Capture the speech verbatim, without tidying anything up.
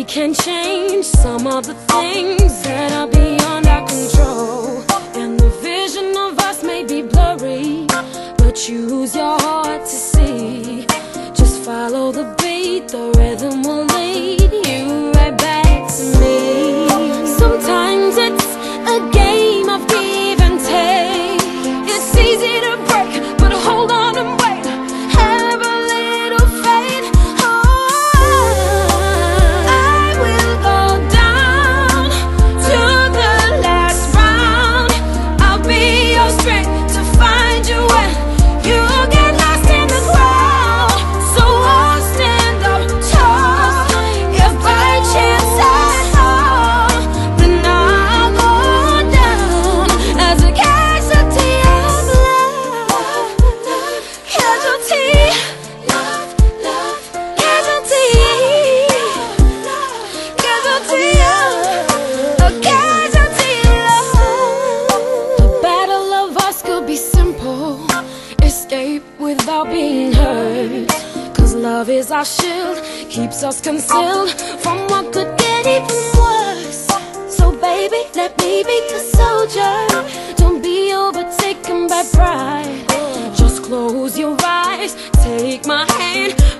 we can change some of the things that are beyond our control. And the vision of us may be blurry, but use your heart to see. Just follow the beat, the rhythm will lead you right back to me. Sometimes it's a game of give and take. It's easy to break, but hold on and wait. Have a little faith. Oh, I will go down to the last round. I'll be your strength to find you when you get lost in the crowd. So I'll stand up tall. If by chance I fall, then I'll go down as a casualty of love. Casualty, love, love, casualty, casualty of a casualty love. The battle of us could be simple. Escape without being hurt. Cause love is our shield, keeps us concealed from what could get even worse. So baby, let me be the soldier. Don't be overtaken by pride. Just close your eyes, take my hand.